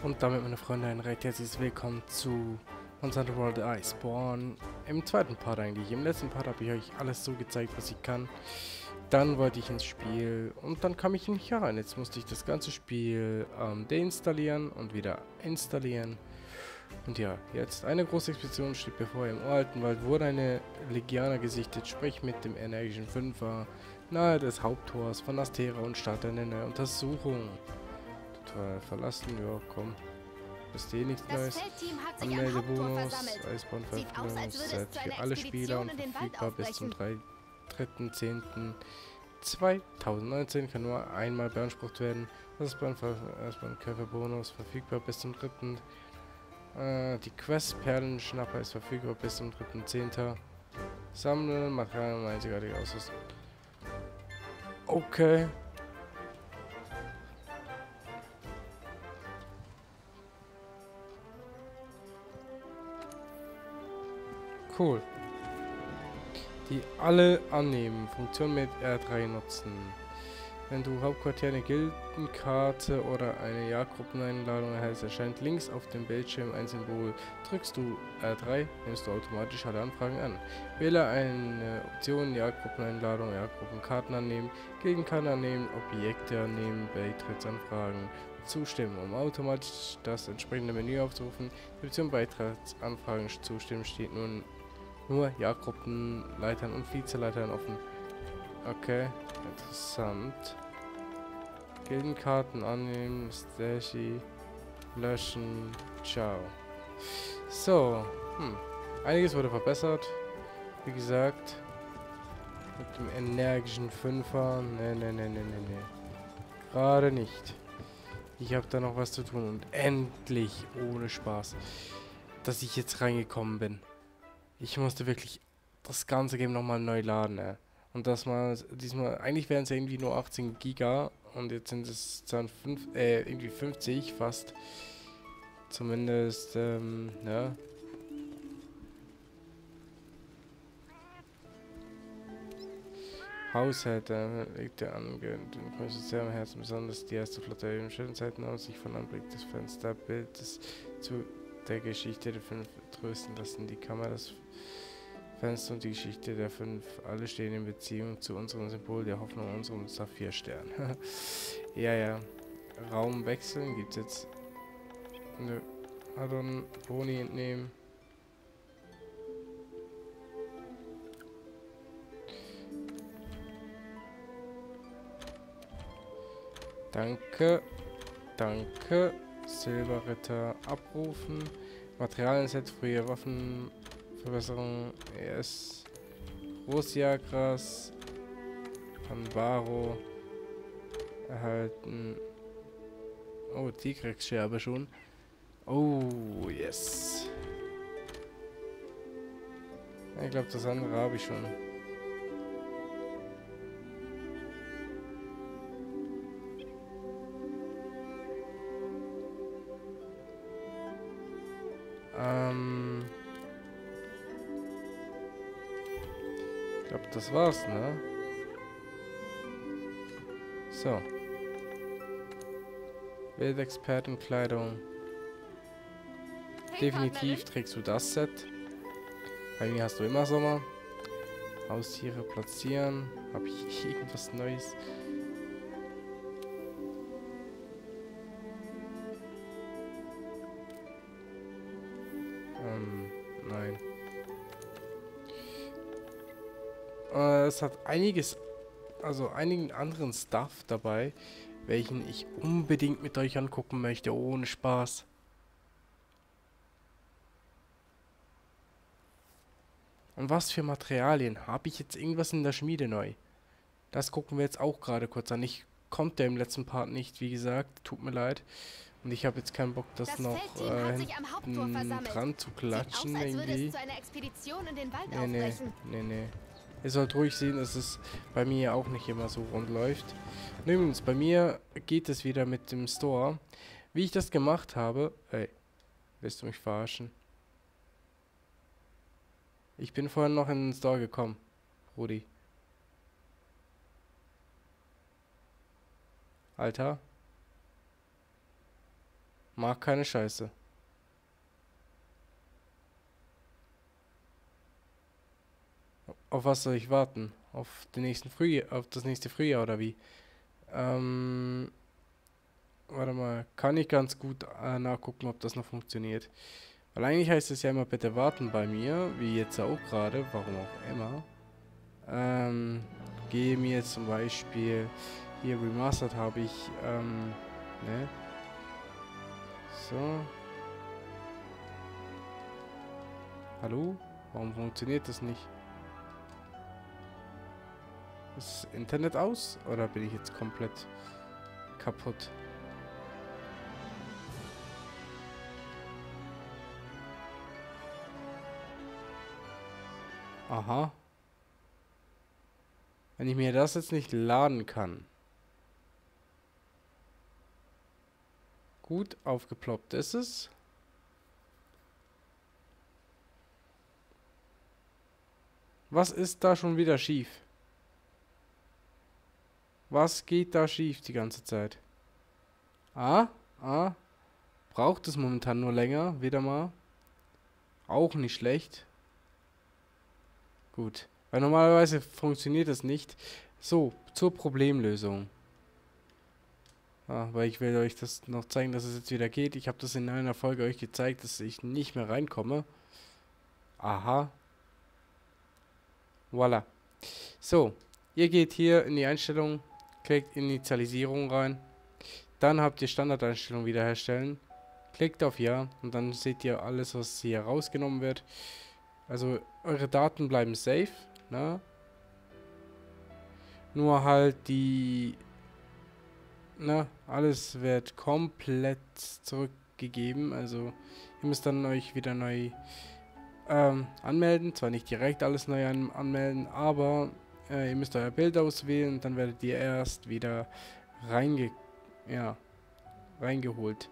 Und damit, meine Freunde, ein recht herzliches Willkommen zu Monster World Iceborne. Im zweiten Part eigentlich. Im letzten Part habe ich euch alles so gezeigt, was ich kann. Dann wollte ich ins Spiel und dann kam ich nicht herein. Jetzt musste ich das ganze Spiel deinstallieren und wieder installieren. Und ja, jetzt eine große Expedition steht bevor. Im uralten Wald wurde eine Legianer gesichtet, sprich mit dem energischen Fünfer, nahe des Haupttors von Astera und startet eine neue Untersuchung. Total verlassen, ja komm. Ist eh nichts Neues. Anmeldebonus, Eisborn-Veröffentlichung, Set für alle Spieler und verfügbar bis zum 3.10.2019, kann nur einmal beansprucht werden. Das ist beim Käuferbonus verfügbar bis zum 3. Die Quest Perlenschnapper ist verfügbar bis zum 3.10. Sammeln, Materialien und einzigartige Ausrüstung. Okay. Cool. Die alle annehmen. Funktion mit R3 nutzen. Wenn du Hauptquartier eine Gildenkarte oder eine Jagdgruppeneinladung erhältst, erscheint links auf dem Bildschirm ein Symbol. Drückst du R3, nimmst du automatisch alle Anfragen an. Wähle eine Option, Jagdgruppeneinladung, Jagdgruppenkarten annehmen, Gildenkarten annehmen, Objekte annehmen, Beitrittsanfragen zustimmen. Um automatisch das entsprechende Menü aufzurufen, die Option Beitrittsanfragen zustimmen steht nun nur Jagdgruppenleitern und Vizeleitern offen. Okay, interessant. Gildenkarten annehmen, Stashy, löschen, ciao. So, einiges wurde verbessert. Wie gesagt, mit dem energischen Fünfer. Ne. Gerade nicht. Ich habe da noch was zu tun und endlich, ohne Spaß, dass ich jetzt reingekommen bin. Ich musste wirklich das ganze Game nochmal neu laden, Und das mal, diesmal, eigentlich wären es ja irgendwie nur 18 Giga und jetzt sind es dann irgendwie 50 fast. Zumindest, ja. Haushalt, legt er an, den Größe sehr am Herzen, besonders die erste Flotte in schönen Zeiten aus, sich von Anblick des Fensterbildes zu der Geschichte der 5 trösten lassen. Die Kammer, das Fenster und die Geschichte der 5, alle stehen in Beziehung zu unserem Symbol der Hoffnung, unserem Saphirstern. ja. Raum wechseln, gibt's jetzt eine Addon Boni entnehmen. Danke. Silberritter abrufen. Materialien-Set, frühe Waffenverbesserung, ES, Rosiagras, Panbaro erhalten. Oh, die Kriegsscherbe schon. Oh, yes. Ich glaube, das andere habe ich schon. Ich glaube, das war's, ne? So. Wildexpertenkleidung. Definitiv trägst du das Set. Bei mir hast du immer Sommer. Haustiere platzieren. Habe ich irgendwas Neues? Nein. Es hat einiges, also einigen anderen Stuff dabei, welchen ich unbedingt mit euch angucken möchte, ohne Spaß. Und was für Materialien? Habe ich jetzt irgendwas in der Schmiede neu? Das gucken wir jetzt auch gerade kurz an. Ich konnte im letzten Part nicht, wie gesagt, tut mir leid. Und ich habe jetzt keinen Bock, das noch hinten dran zu klatschen irgendwie. Nee. Ihr sollt ruhig sehen, dass es bei mir auch nicht immer so rund läuft. Und übrigens, bei mir geht es wieder mit dem Store. Wie ich das gemacht habe... Ey, willst du mich verarschen? Ich bin vorhin noch in den Store gekommen, Rudi. Alter. Mag keine Scheiße. Auf was soll ich warten? Auf den nächsten Frühjahr, auf das nächste Frühjahr oder wie? Warte mal, kann ich ganz gut nachgucken, ob das noch funktioniert. Weil eigentlich heißt es ja immer, bitte warten bei mir, wie jetzt auch gerade, warum auch immer. Gehe mir jetzt zum Beispiel, hier Remastered habe ich, ne? So. Hallo? Warum funktioniert das nicht? Ist das Internet aus? Oder bin ich jetzt komplett kaputt? Aha. Wenn ich mir das jetzt nicht laden kann. Gut, aufgeploppt ist es. Was ist da schon wieder schief? Was geht da schief die ganze Zeit? Braucht es momentan nur länger, wieder mal. Auch nicht schlecht. Gut. Weil normalerweise funktioniert das nicht. So, zur Problemlösung. Weil ich will euch das noch zeigen, dass es jetzt wieder geht. Ich habe das in einer Folge euch gezeigt, dass ich nicht mehr reinkomme. Aha. Voila. So, ihr geht hier in die Einstellung, klickt Initialisierung rein. Dann habt ihr Standardeinstellungen wiederherstellen. Klickt auf Ja und dann seht ihr alles, was hier rausgenommen wird. Also eure Daten bleiben safe, ne? Nur halt die, ne, alles wird komplett zurückgegeben. Also ihr müsst dann euch wieder neu anmelden. Zwar nicht direkt alles neu anmelden, aber ihr müsst euer Bild auswählen und dann werdet ihr erst wieder reingeholt.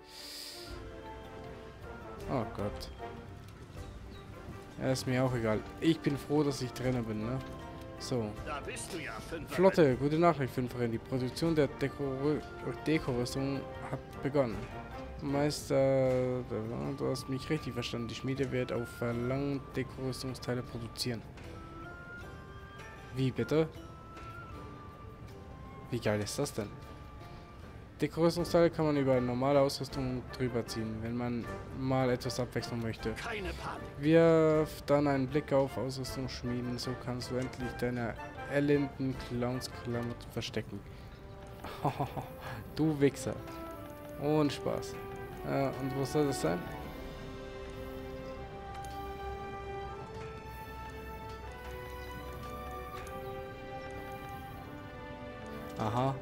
Oh Gott. Ja, ist mir auch egal. Ich bin froh, dass ich drinnen bin, ne? So. Da bist du ja, Flotte, gute Nachricht, Fünferin. Die Produktion der Dekorüstung hat begonnen. Meister, du hast mich richtig verstanden. Die Schmiede wird auf Verlangen Dekorüstungsteile produzieren. Wie bitte? Wie geil ist das denn? Dekorüstungsteile kann man über normale Ausrüstung drüber ziehen, wenn man mal etwas Abwechslung möchte. Keine Panik. Wirf dann einen Blick auf Ausrüstung schmieden, so kannst du endlich deine elenden Clowns-Klamotten verstecken. Du Wichser. Ohne Spaß. Und wo soll das sein? Aha.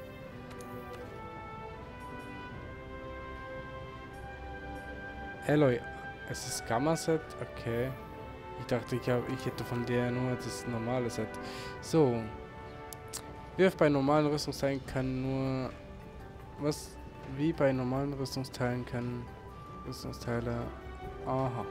Alloy. Es ist Gamma-Set? Okay. Ich dachte, ich hätte von der nur das normale Set. So. Wirf bei normalen Rüstungsteilen kann nur... Was? Wie bei normalen Rüstungsteilen können Rüstungsteile... Aha.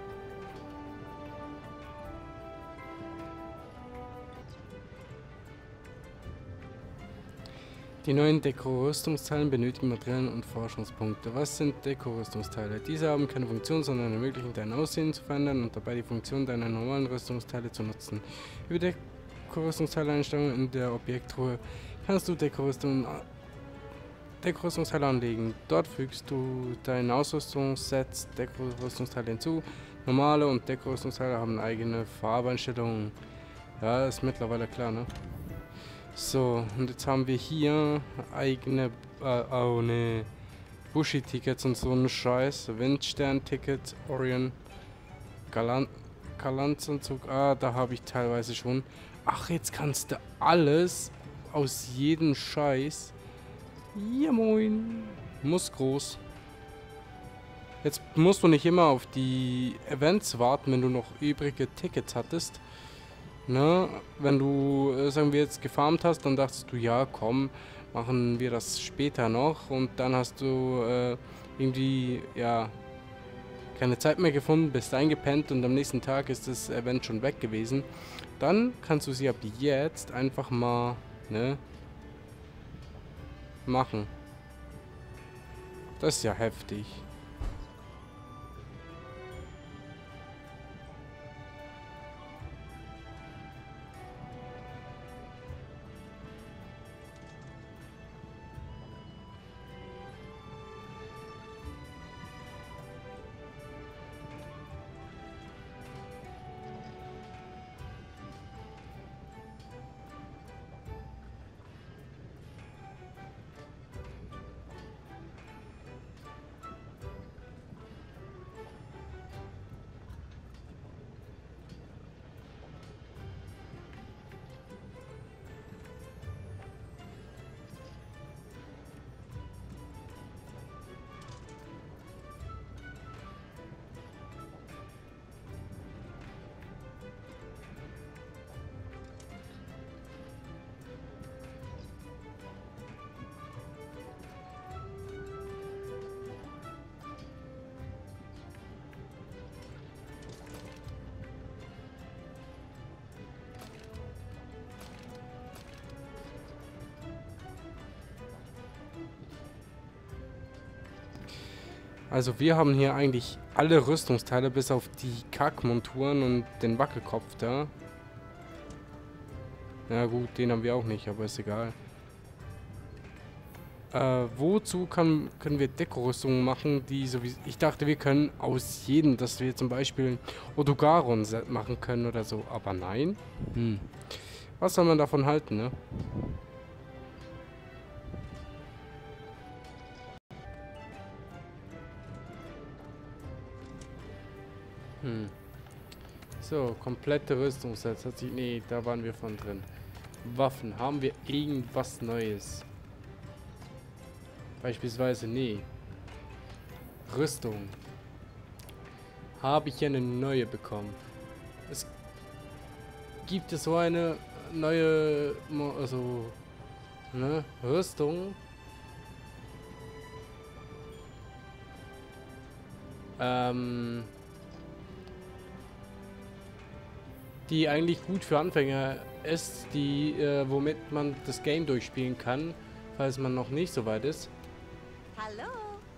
Die neuen Deko-Rüstungsteile benötigen Materialien und Forschungspunkte. Was sind Deko-Rüstungsteile? Diese haben keine Funktion, sondern ermöglichen dein Aussehen zu verändern und dabei die Funktion deiner normalen Rüstungsteile zu nutzen. Über Deko-Rüstungsteile-Einstellungen in der Objekttruhe kannst du Deko-Rüstungsteile anlegen. Dort fügst du deinen Ausrüstungssets Deko-Rüstungsteile hinzu. Normale und Deko-Rüstungsteile haben eigene Farbeinstellungen. Ja, ist mittlerweile klar, ne? So, und jetzt haben wir hier eigene, oh ne, Bushi-Tickets und so einen Scheiß. Windstern-Ticket, Orion, Galanzanzug, da habe ich teilweise schon. Ach, jetzt kannst du alles aus jedem Scheiß. Ja, moin. Muss groß. Jetzt musst du nicht immer auf die Events warten, wenn du noch übrige Tickets hattest. Ne, wenn du, sagen wir jetzt, gefarmt hast, dann dachtest du, ja, komm, machen wir das später noch. Und dann hast du irgendwie, ja, keine Zeit mehr gefunden, bist eingepennt und am nächsten Tag ist das Event schon weg gewesen. Dann kannst du sie ab jetzt einfach mal, ne, machen. Das ist ja heftig. Also wir haben hier eigentlich alle Rüstungsteile, bis auf die Kackmonturen und den Wackelkopf da. Ja gut, den haben wir auch nicht, aber ist egal. Wozu können wir Dekorüstungen machen, die so wie... Ich dachte, wir können aus jedem, dass wir zum Beispiel Odogaron-Set machen können oder so. Aber nein. Was soll man davon halten, ne? So, komplette Rüstungssets. Nee, da waren wir von drin. Waffen. Haben wir irgendwas Neues? Beispielsweise, nee. Rüstung. Habe ich ja eine neue bekommen. Es gibt es so eine neue, also, ne, Rüstung. Die eigentlich gut für Anfänger ist, die, womit man das Game durchspielen kann, falls man noch nicht so weit ist. Hallo.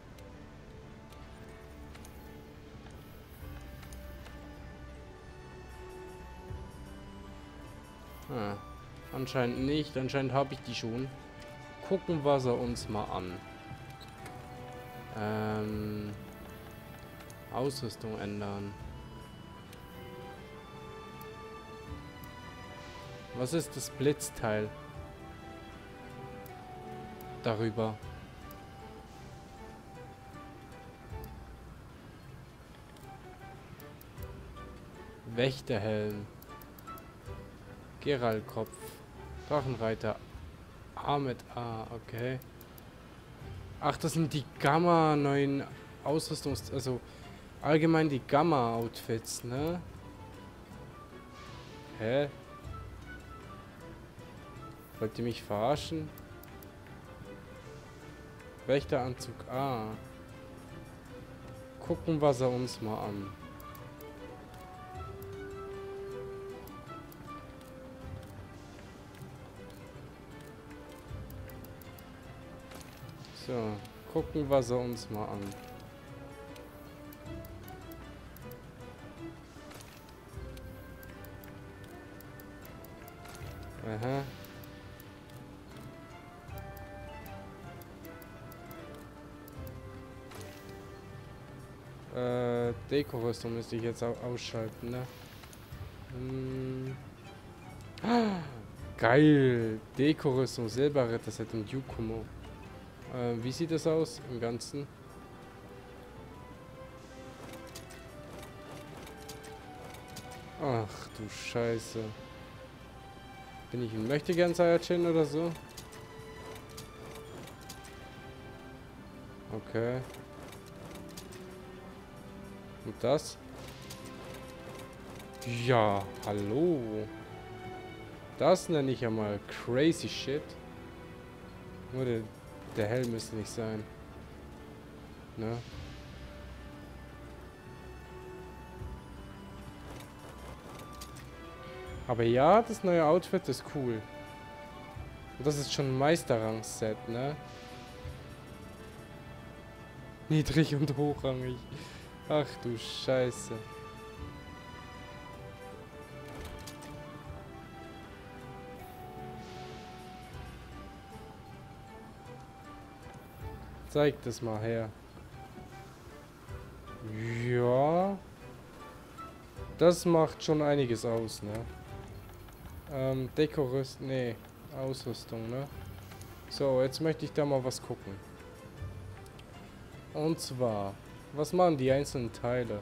Ah, anscheinend nicht. Anscheinend habe ich die schon. Gucken wir sie uns mal an. Ausrüstung ändern. Was ist das Blitzteil? Darüber. Wächterhelm. Geraltkopf. Drachenreiter. Ahmed A. Okay. Ach, das sind die Gamma neuen Ausrüstungs... Also allgemein die Gamma-Outfits, ne? Hä? Wollt ihr mich verarschen? Wächteranzug A. Gucken wir sie uns mal an. So, gucken wir sie uns mal an. Aha. Dekorüstung müsste ich jetzt auch ausschalten, ne? Geil! Dekorüstung, Silberritterset und Yukumo. Wie sieht das aus im Ganzen? Ach du Scheiße. Bin ich ein Möchtegern-Saiyajin oder so? Okay. Und das? Ja, hallo. Das nenne ich ja mal crazy shit. Nur der Helm müsste nicht sein. Ne? Aber ja, das neue Outfit ist cool. Und das ist schon ein Meisterrang-Set, ne? Niedrig und hochrangig. Ach du Scheiße. Zeig das mal her. Ja. Das macht schon einiges aus, ne? Dekorüstung, nee, Ausrüstung, ne? So, jetzt möchte ich da mal was gucken. Und zwar, was machen die einzelnen Teile?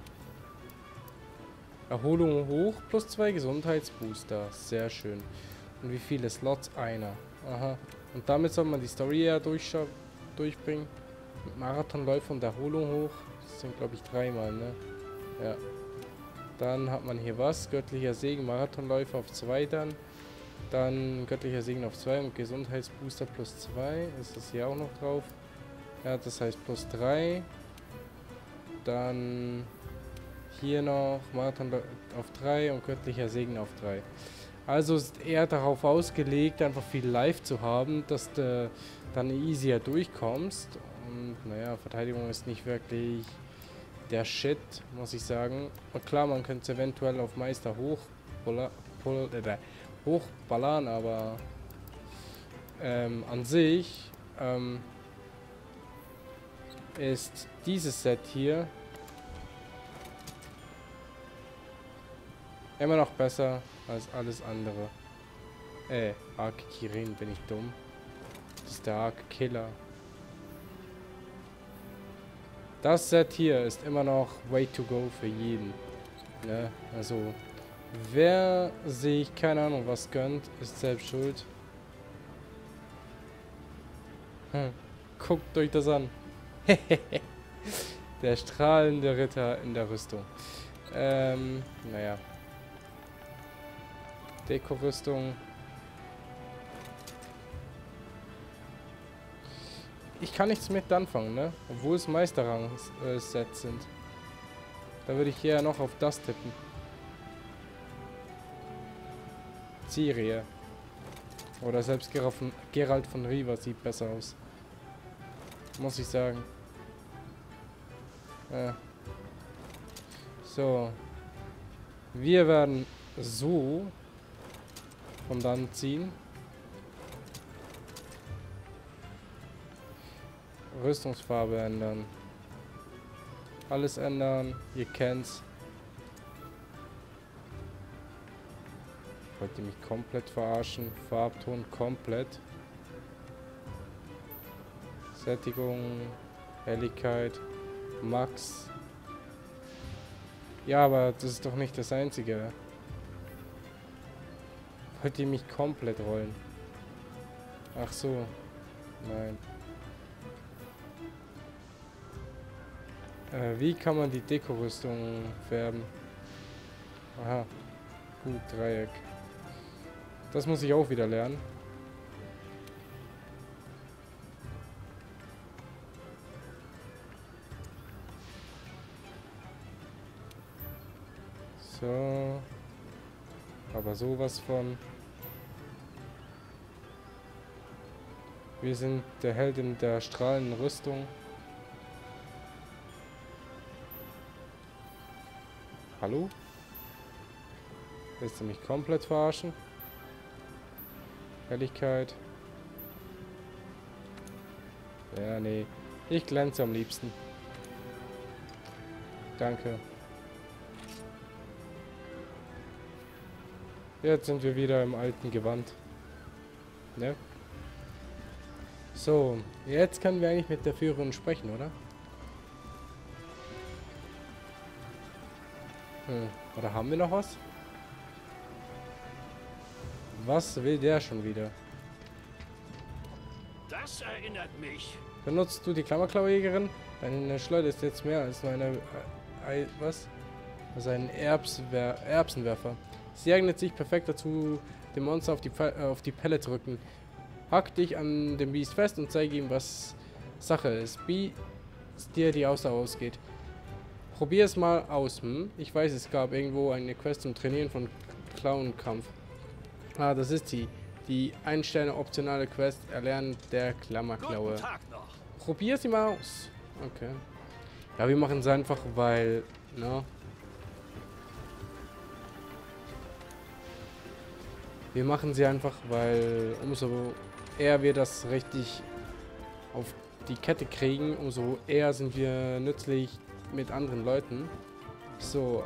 Erholung hoch, plus 2 Gesundheitsbooster. Sehr schön. Und wie viele Slots? Einer. Aha. Und damit soll man die Story ja durchbringen. Mit Marathonläufer und Erholung hoch. Das sind, glaube ich, 3-mal, ne? Ja. Dann hat man hier was? Göttlicher Segen, Marathonläufer auf 2 dann. Dann göttlicher Segen auf 2 und Gesundheitsbooster plus 2. Ist das hier auch noch drauf? Ja, das heißt plus 3. Dann hier noch Marathon auf 3 und göttlicher Segen auf 3. Also ist eher darauf ausgelegt, einfach viel live zu haben, dass du dann easier durchkommst. Und naja, Verteidigung ist nicht wirklich der Shit, muss ich sagen. Und klar, man könnte es eventuell auf Meister hochballern, aber an sich ist dieses Set hier immer noch besser als alles andere. Arc Kirin, bin ich dumm? Das ist der Arc Killer. Das Set hier ist immer noch way to go für jeden. Ne? Also, wer sich, keine Ahnung, was gönnt, ist selbst schuld. Guckt euch das an. Der strahlende Ritter in der Rüstung. Naja. Dekorüstung. Ich kann nichts mit anfangen, ne? Obwohl es Meisterrang-Sets sind. Da würde ich eher noch auf das tippen. Ciri. Oder selbst Geralt von Riva sieht besser aus. Muss ich sagen. So. Wir werden so von dann ziehen. Rüstungsfarbe ändern. Alles ändern. Ihr kennt's. Wollt ihr mich komplett verarschen? Farbton komplett. Sättigung. Helligkeit. Max. Ja, aber das ist doch nicht das Einzige. Wollt ihr mich komplett rollen? Ach so. Nein. Wie kann man die Dekorüstung färben? Aha. Gut, Dreieck. Das muss ich auch wieder lernen. So. Aber sowas von. Wir sind der Held in der strahlenden Rüstung. Hallo? Willst du mich komplett verarschen? Helligkeit. Ja, nee. Ich glänze am liebsten. Danke. Jetzt sind wir wieder im alten Gewand. Ne? So, jetzt können wir eigentlich mit der Führerin sprechen, oder? Oder haben wir noch was? Was will der schon wieder? Das erinnert mich. Benutzt du die Klammerklaujägerin? Deine Schleuder ist jetzt mehr als nur eine... was? Also ein Erbsenwerfer. Sie eignet sich perfekt dazu, dem Monster auf die Pelle zu rücken. Hack dich an dem Biest fest und zeige ihm, was Sache ist. Wie es dir die Ausdauer ausgeht. Probier es mal aus, Ich weiß, es gab irgendwo eine Quest zum Trainieren von Klauenkampf. Ah, das ist sie. Die 1-Sterne optionale Quest Erlernen der Klammerklaue. Guten Tag noch. Probier sie mal aus. Okay. Ja, wir machen es einfach, weil, ne? Wir machen sie einfach, weil umso eher wir das richtig auf die Kette kriegen, umso eher sind wir nützlich mit anderen Leuten. So,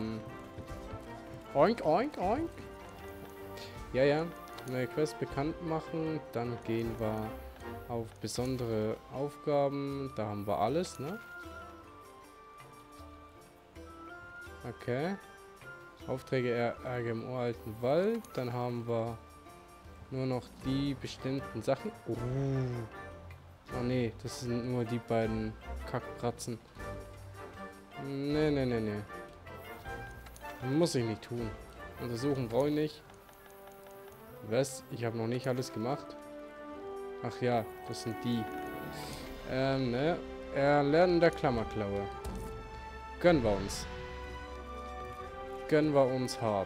oink, oink, oink. Ja, ja. Neue Quest bekannt machen. Dann gehen wir auf besondere Aufgaben. Da haben wir alles, ne? Okay. Aufträge Ärger im uralten Wald. Dann haben wir nur noch die bestimmten Sachen. Oh nee, das sind nur die beiden Kackpratzen. Nee, nee, nee, nee. Muss ich nicht tun. Untersuchen brauche ich nicht. Was? Ich habe noch nicht alles gemacht. Ach ja, das sind die. Ne? Erlernen der Klammerklaue. Gönnen wir uns. Gönnen wir uns hart.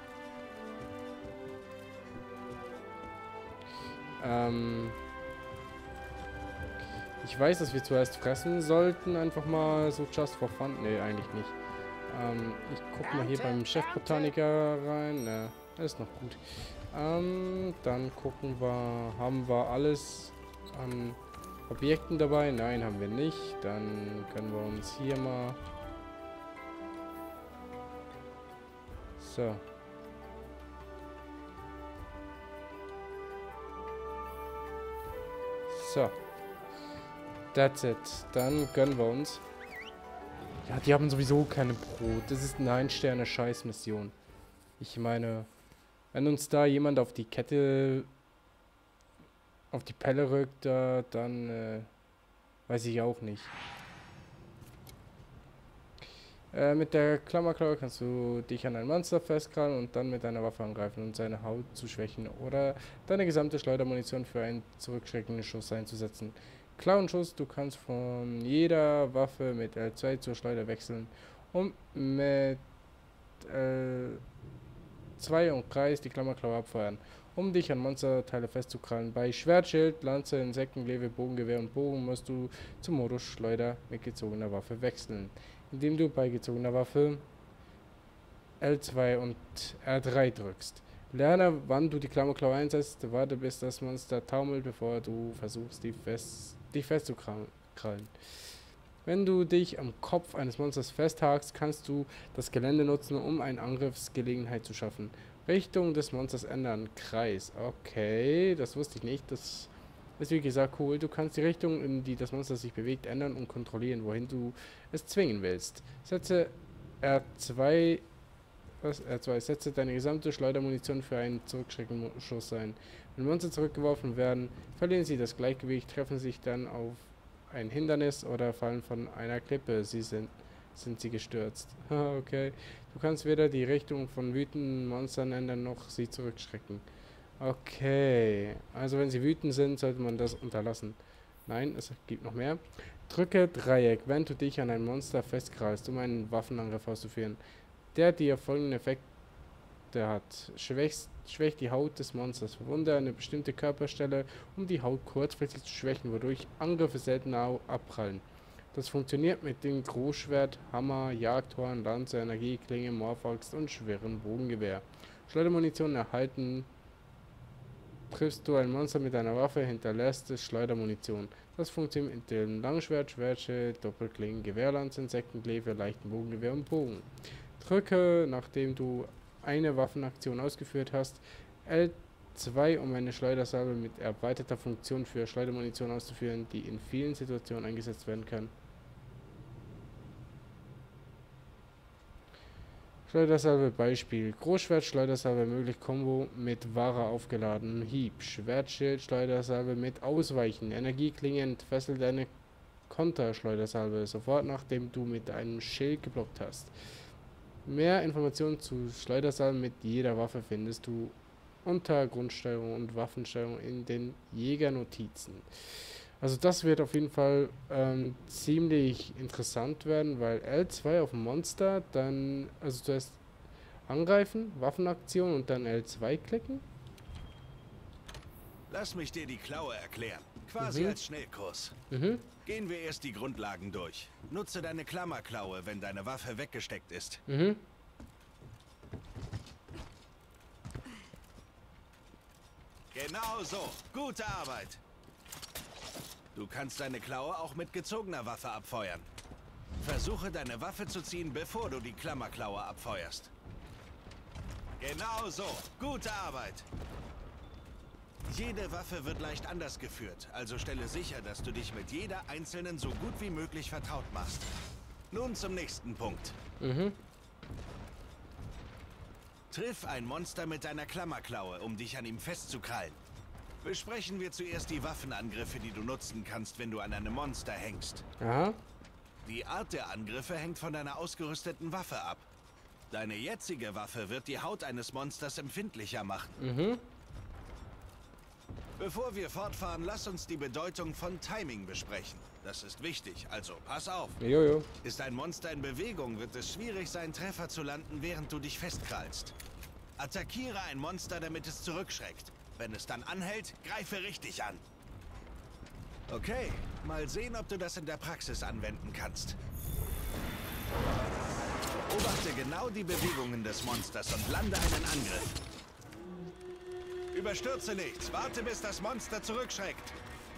Ich weiß, dass wir zuerst fressen sollten. Einfach mal so just for fun. Nee, eigentlich nicht. Ich guck mal hier beim Chefbotaniker rein. Ne, das ist noch gut. Dann gucken wir, haben wir alles an Objekten dabei? Nein, haben wir nicht. Dann können wir uns hier mal... So. So. That's it. Dann gönnen wir uns. Ja, die haben sowieso keine Brot. Das ist eine 1-Sterne-Scheiß-Mission. Ich meine, wenn uns da jemand auf die Kette, auf die Pelle rückt, dann weiß ich auch nicht. Mit der Klammerklaue kannst du dich an ein Monster festkrallen und dann mit deiner Waffe angreifen und seine Haut zu schwächen oder deine gesamte Schleudermunition für einen zurückschreckenden Schuss einzusetzen. Klauenschuss, du kannst von jeder Waffe mit L2 zur Schleuder wechseln und mit L2 und Kreis die Klammerklaue abfeuern, um dich an Monsterteile festzukrallen. Bei Schwertschild, Lanze, Insektenglaive, Bogengewehr und Bogen musst du zum Modus Schleuder mit gezogener Waffe wechseln, indem du bei gezogener Waffe L2 und R3 drückst. Lerne, wann du die Klammerklaue einsetzt, warte bis das Monster taumelt, bevor du versuchst, dich festzukrallen. Wenn du dich am Kopf eines Monsters festhakst, kannst du das Gelände nutzen, um eine Angriffsgelegenheit zu schaffen. Richtung des Monsters ändern. Kreis. Okay, das wusste ich nicht. Das ist wie gesagt cool. Du kannst die Richtung, in die das Monster sich bewegt, ändern und kontrollieren, wohin du es zwingen willst. Setze R2... R2. Setze deine gesamte Schleudermunition für einen Zurückschreckenschuss ein. Wenn Monster zurückgeworfen werden, verlieren sie das Gleichgewicht, treffen sich dann auf ein Hindernis oder fallen von einer Klippe. Sind sie gestürzt. Okay. Du kannst weder die Richtung von wütenden Monstern ändern, noch sie zurückschrecken. Okay. Also wenn sie wütend sind, sollte man das unterlassen. Nein, es gibt noch mehr. Drücke Dreieck, wenn du dich an ein Monster festkrallst, um einen Waffenangriff auszuführen. Der dir folgenden Effekte hat. Schwächt die Haut des Monsters. Verwunde eine bestimmte Körperstelle, um die Haut kurzfristig zu schwächen, wodurch Angriffe seltener abprallen. Das funktioniert mit dem Großschwert, Hammer, Jagdhorn, Lanze, Energieklinge, Morphaxt und schweren Bogengewehr. Schleudermunition erhalten. Triffst du ein Monster mit einer Waffe, hinterlässt es Schleudermunition. Das funktioniert mit dem Langschwert, Schwertschild, Doppelklingen, Gewehrlanze, Insektenglaive, leichten Bogengewehr und Bogen. Drücke, nachdem du eine Waffenaktion ausgeführt hast, L2, um eine Schleudersalve mit erweiterter Funktion für Schleudermunition auszuführen, die in vielen Situationen eingesetzt werden kann. Schleudersalve Beispiel. Großschwert, Schleudersalve möglich Combo mit Ware aufgeladen. Hieb. Schwertschild, Schleudersalve mit Ausweichen. Energieklinge entfesselt eine Konter-Schleudersalve sofort nachdem du mit einem Schild geblockt hast. Mehr Informationen zu Schleudersalven mit jeder Waffe findest du unter Grundsteuerung und Waffensteuerung in den Jägernotizen. Also das wird auf jeden Fall ziemlich interessant werden, weil L2 auf dem Monster, dann, also zuerst angreifen, Waffenaktion und dann L2 klicken. Lass mich dir die Klaue erklären. Quasi als Schnellkurs. Mhm. Gehen wir erst die Grundlagen durch. Nutze deine Klammerklaue, wenn deine Waffe weggesteckt ist. Mhm. Genau so. Gute Arbeit. Du kannst deine Klaue auch mit gezogener Waffe abfeuern. Versuche deine Waffe zu ziehen, bevor du die Klammerklaue abfeuerst. Genau so. Gute Arbeit. Jede Waffe wird leicht anders geführt, also stelle sicher, dass du dich mit jeder einzelnen so gut wie möglich vertraut machst. Nun zum nächsten Punkt. Mhm. Triff ein Monster mit deiner Klammerklaue, um dich an ihm festzukrallen. Besprechen wir zuerst die Waffenangriffe, die du nutzen kannst, wenn du an einem Monster hängst. Aha. Die Art der Angriffe hängt von deiner ausgerüsteten Waffe ab. Deine jetzige Waffe wird die Haut eines Monsters empfindlicher machen. Mhm. Bevor wir fortfahren, lass uns die Bedeutung von Timing besprechen. Das ist wichtig, also pass auf. Jojo. Ist ein Monster in Bewegung, wird es schwierig sein, Treffer zu landen, während du dich festkrallst. Attackiere ein Monster, damit es zurückschreckt. Wenn es dann anhält, greife richtig an. Okay, mal sehen, ob du das in der Praxis anwenden kannst. Beobachte genau die Bewegungen des Monsters und lande einen Angriff. Überstürze nichts. Warte, bis das Monster zurückschreckt.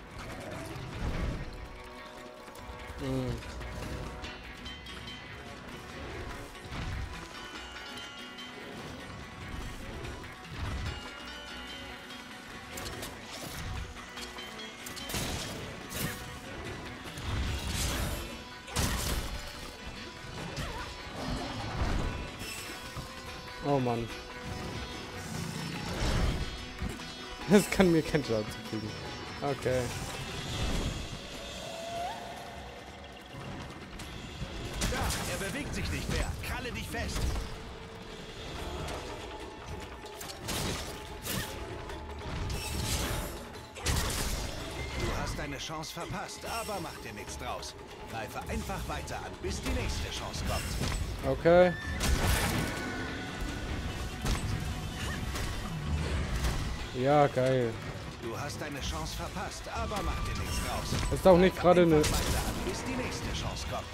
Mhm. Oh Mann. Das kann mir kein Schaden zufügen. Okay. Da, er bewegt sich nicht mehr. Kralle dich fest. Du hast deine Chance verpasst, aber mach dir nichts draus. Greife einfach weiter an, bis die nächste Chance kommt. Okay. Ja, geil. Du hast deine Chance verpasst, aber mach dir nichts draus. Das ist auch nicht gerade eine... Einfach weiter an, bis die nächste Chance kommt.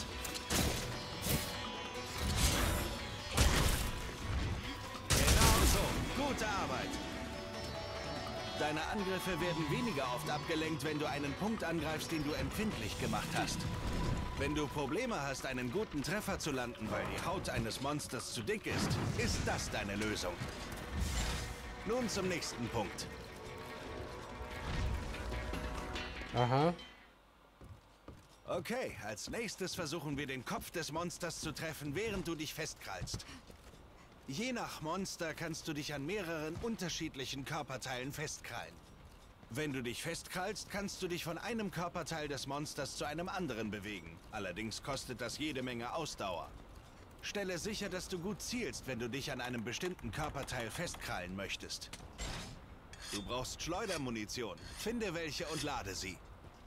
Genau so. Gute Arbeit. Deine Angriffe werden weniger oft abgelenkt, wenn du einen Punkt angreifst, den du empfindlich gemacht hast. Wenn du Probleme hast, einen guten Treffer zu landen, weil die Haut eines Monsters zu dick ist das deine Lösung. Nun zum nächsten Punkt. Aha. Okay, als nächstes versuchen wir den Kopf des Monsters zu treffen, während du dich festkrallst. Je nach Monster kannst du dich an mehreren unterschiedlichen Körperteilen festkrallen. Wenn du dich festkrallst, kannst du dich von einem Körperteil des Monsters zu einem anderen bewegen. Allerdings kostet das jede Menge Ausdauer. Stelle sicher, dass du gut zielst, wenn du dich an einem bestimmten Körperteil festkrallen möchtest. Du brauchst Schleudermunition. Finde welche und lade sie.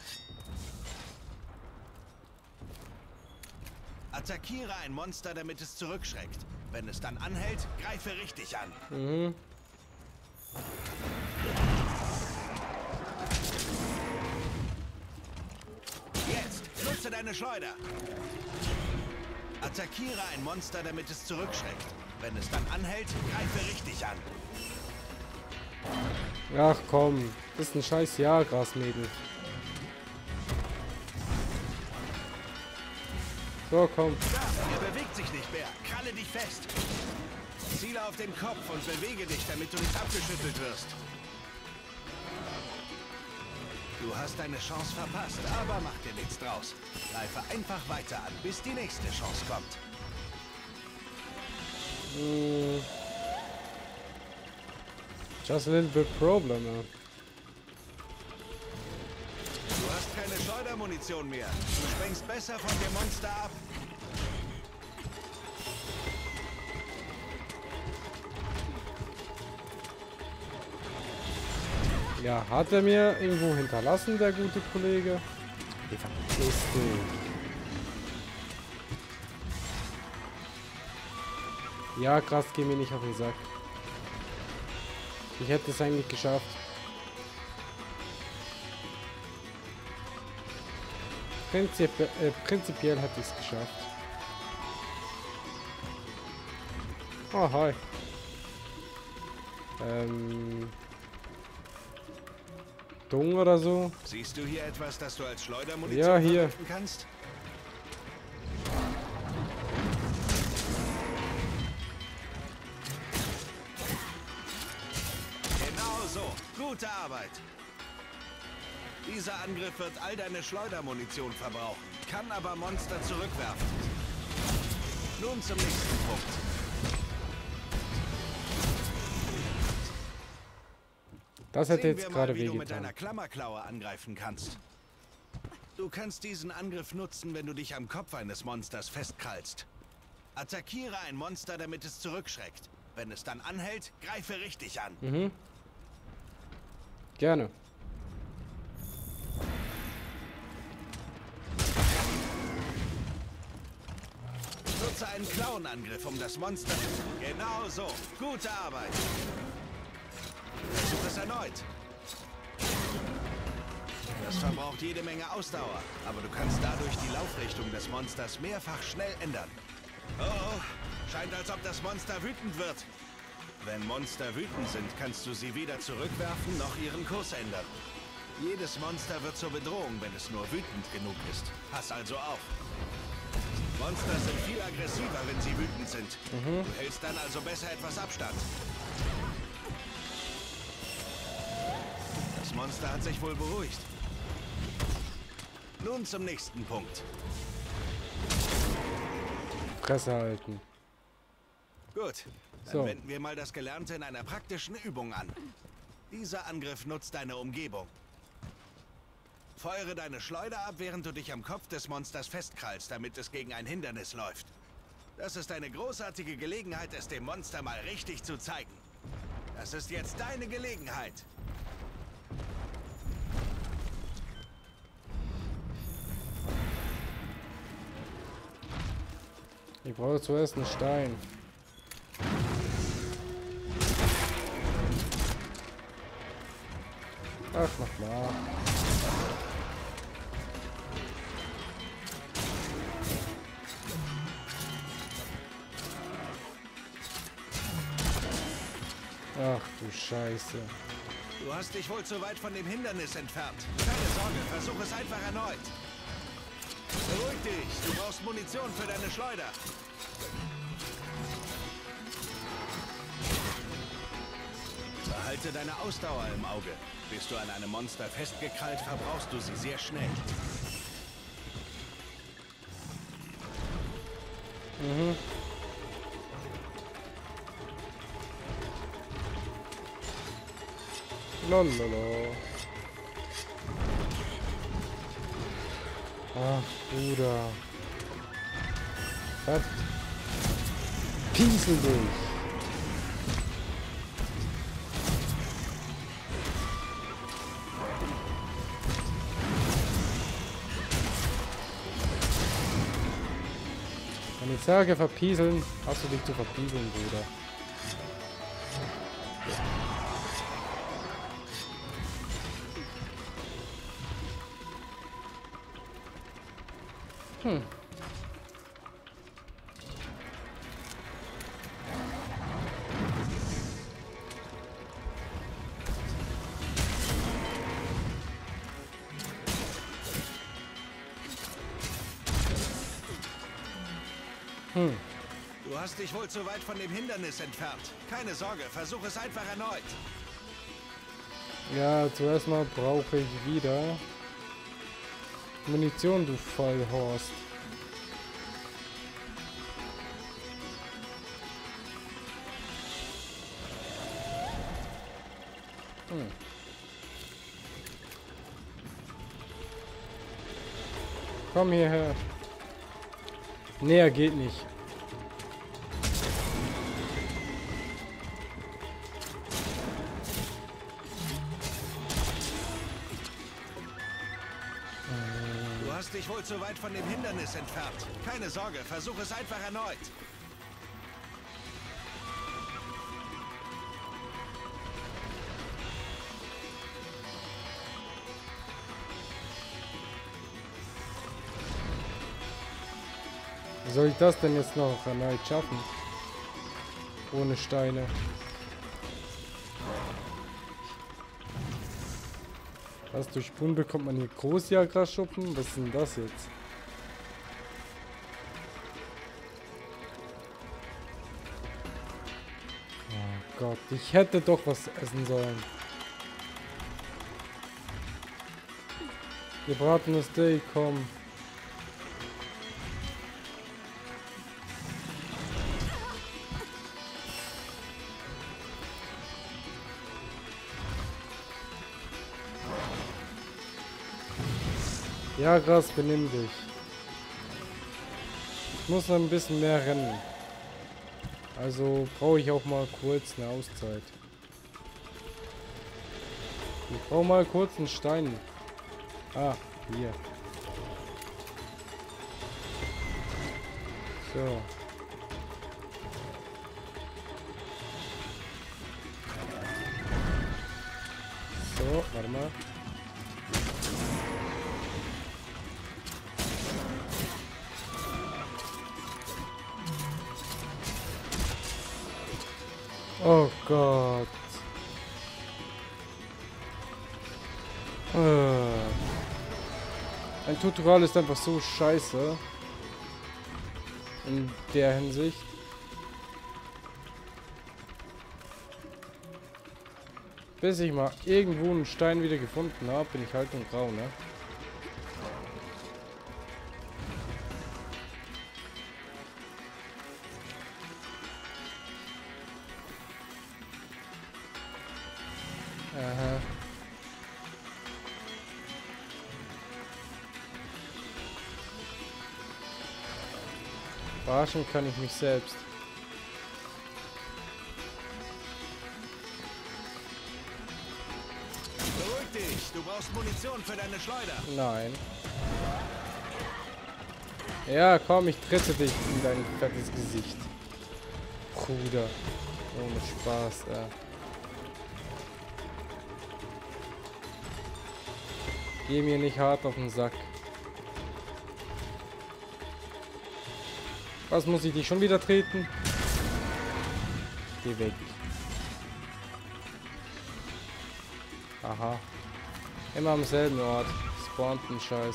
Attackiere ein Monster, damit es zurückschreckt. Wenn es dann anhält, greife richtig an. Mhm. Jetzt, nutze deine Schleuder. Attackiere ein Monster, damit es zurückschreckt. Wenn es dann anhält, greife richtig an. Ach komm, das ist ein scheiß Jahr, Grasmädel. So, komm. Da, er bewegt sich nicht mehr. Kralle dich fest. Ziele auf den Kopf und bewege dich, damit du nicht abgeschüttelt wirst. Du hast deine Chance verpasst, aber mach dir nichts draus. Greife einfach weiter an, bis die nächste Chance kommt. Just a little bit problem, ja. Du hast keine Schleudermunition mehr. Du sprengst besser von dem Monster ab. Ja, hat er mir irgendwo hinterlassen, der gute Kollege? Wie verpiss dich. Ja, krass, geh mir nicht auf den Sack. Ich hätte es eigentlich geschafft. Prinzipiell hat ich es geschafft. Oh, hi. Dung oder so? Siehst du hier etwas, das du als Schleudermunition Ja, hier. verwenden kannst? Genau so. Gute Arbeit. Dieser Angriff wird all deine Schleudermunition verbrauchen, kann aber Monster zurückwerfen. Nun zum nächsten Punkt. Das hätte Sehen jetzt wir gerade mal, wie du mit deiner wehgetan. Klammerklaue angreifen kannst. Du kannst diesen Angriff nutzen, wenn du dich am Kopf eines Monsters festkrallst. Attackiere ein Monster, damit es zurückschreckt. Wenn es dann anhält, greife richtig an. Mhm. Gerne. Nutze einen Klauenangriff, um das Monster... Genau so. Gute Arbeit. Versuch es erneut. Das verbraucht jede Menge Ausdauer, aber du kannst dadurch die Laufrichtung des Monsters mehrfach schnell ändern. Oh, scheint, als ob das Monster wütend wird. Wenn Monster wütend sind, kannst du sie weder zurückwerfen noch ihren Kurs ändern. Jedes Monster wird zur Bedrohung, wenn es nur wütend genug ist. Pass also auf. Monster sind viel aggressiver, wenn sie wütend sind. Du hältst dann also besser etwas Abstand. Das Monster hat sich wohl beruhigt. Nun zum nächsten Punkt. Fresse halten. Gut, dann So. wenden wir mal das Gelernte in einer praktischen Übung an. Dieser Angriff nutzt deine Umgebung. Feuere deine Schleuder ab, während du dich am Kopf des Monsters festkrallst, damit es gegen ein Hindernis läuft. Das ist eine großartige Gelegenheit, es dem Monster mal richtig zu zeigen. Das ist jetzt deine Gelegenheit. Ich brauche zuerst einen Stein. Ach, mach mal. Ach du Scheiße. Du hast dich wohl zu weit von dem Hindernis entfernt. Keine Sorge, versuch es einfach erneut. Beruhig dich, du brauchst Munition für deine Schleuder. Behalte deine Ausdauer im Auge. Bist du an einem Monster festgekrallt, verbrauchst du sie sehr schnell. Lololo. Ach, Bruder. Was? Piesel dich. Wenn ich sage verpieseln, hast du dich zu verpieseln, Bruder. Du hast dich wohl zu weit von dem Hindernis entfernt. Keine Sorge, versuch es einfach erneut. Ja, zuerst mal brauche ich wieder Munition, du Vollhorst. Komm hierher. Näher geht nicht. Du hast dich wohl zu weit von dem Hindernis entfernt. Keine Sorge, versuch es einfach erneut. Wie soll ich das denn jetzt noch erneut schaffen? Ohne Steine. Was, durch Spuren bekommt man hier Großjagerschuppen? Was ist denn das jetzt? Oh Gott, ich hätte doch was essen sollen. Gebratenes Steak, komm. Ja, Gras, benimm dich. Ich muss noch ein bisschen mehr rennen. Also brauche ich auch mal kurz eine Auszeit. Ich brauche mal kurz einen Stein. Ah, hier. So. So, warte mal. Oh Gott. Ein Tutorial ist einfach so scheiße. In der Hinsicht. Bis ich mal irgendwo einen Stein wieder gefunden habe, bin ich halt und grau, ne? Aha. Verarschen kann ich mich selbst. Beruhig dich, du brauchst Munition für deine Schleuder. Nein. Ja, komm, ich trete dich in dein fettes Gesicht. Bruder. Ohne Spaß, Geh mir nicht hart auf den Sack. Was, muss ich dich schon wieder treten? Geh weg. Aha. Immer am selben Ort. Spawnt ein Scheiß.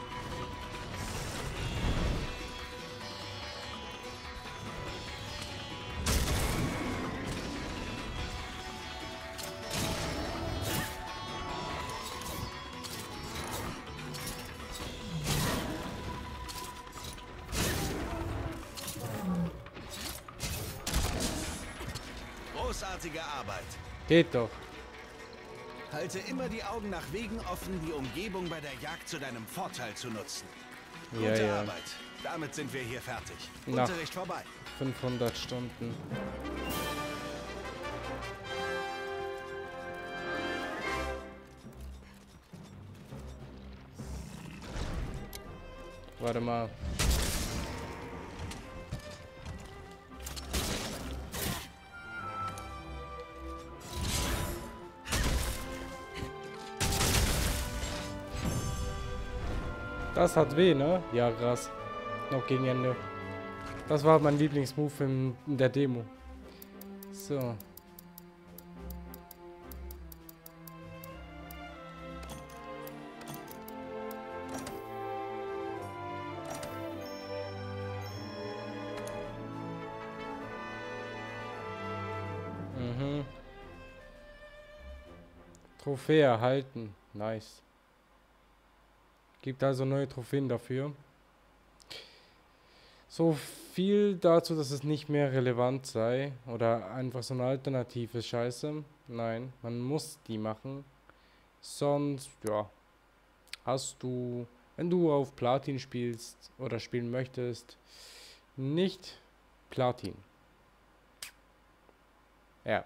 Großartige Arbeit. Geht doch. Halte immer die Augen nach Wegen offen, die Umgebung bei der Jagd zu deinem Vorteil zu nutzen. Ja, Gute ja. Arbeit. Damit sind wir hier fertig. Nach Unterricht vorbei. 500 Stunden. Warte mal. Das hat weh, ne? Ja, krass. Noch gegen Ende. Das war mein Lieblingsmove in der Demo. So. Mhm. Trophäe erhalten. Nice. Gibt also neue Trophäen dafür. So viel dazu, dass es nicht mehr relevant sei. Oder einfach so eine alternative Scheiße. Nein, man muss die machen. Sonst, ja, hast du, wenn du auf Platin spielst oder spielen möchtest, nicht Platin. Ja.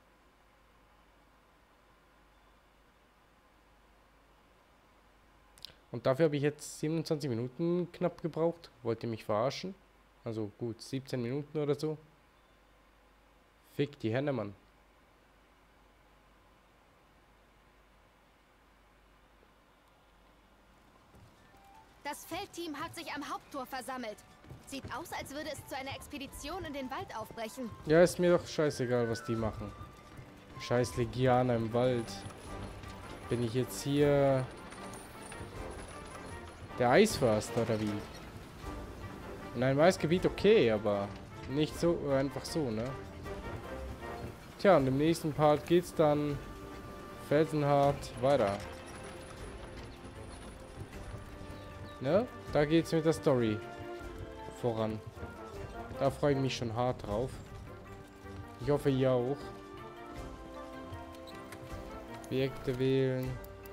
Und dafür habe ich jetzt 27 Minuten knapp gebraucht. Wollt ihr mich verarschen? Also gut, 17 Minuten oder so. Fick die Hände, Mann. Das Feldteam hat sich am Haupttor versammelt. Sieht aus, als würde es zu einer Expedition in den Wald aufbrechen. Ja, ist mir doch scheißegal, was die machen. Scheiß Legianer im Wald. Bin ich jetzt hier der Eisförster oder wie? In einem Eisgebiet okay, aber nicht so einfach so, ne? Tja, und im nächsten Part geht's dann felsenhart weiter. Ne? Da geht's mit der Story voran. Da freue ich mich schon hart drauf. Ich hoffe, ihr auch. Objekte wählen.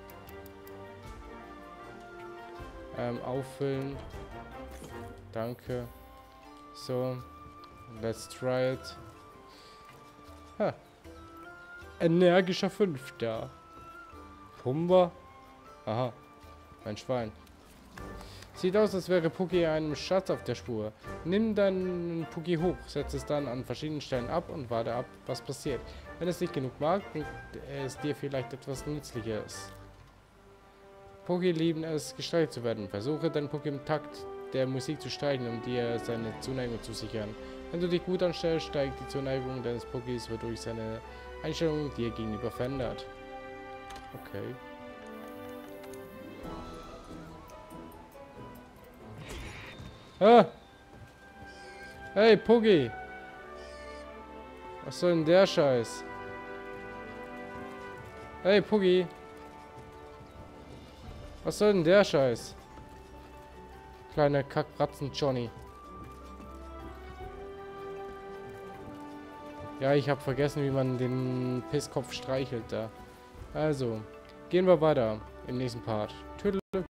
Auffüllen. Danke. So. Let's try it. Ha. Energischer Fünfter. Pumba. Aha. Mein Schwein. Sieht aus, als wäre Pucki einem Schatz auf der Spur. Nimm deinen Pucki hoch, setz es dann an verschiedenen Stellen ab und warte ab, was passiert. Wenn es nicht genug mag, bringt es dir vielleicht etwas Nützliches. Pucki lieben es, gestreichelt zu werden. Versuche deinen Pucki im Takt der Musik zu streicheln, um dir seine Zuneigung zu sichern. Wenn du dich gut anstellst, steigt die Zuneigung deines Puckis, wodurch seine Einstellung dir gegenüber verändert. Okay. Ah! Hey, Puggy! Was soll denn der Scheiß? Hey, Puggy! Was soll denn der Scheiß? Kleiner Kackbratzen Johnny. Ja, ich habe vergessen, wie man den Pisskopf streichelt da. Also, gehen wir weiter im nächsten Part. Tüdelü.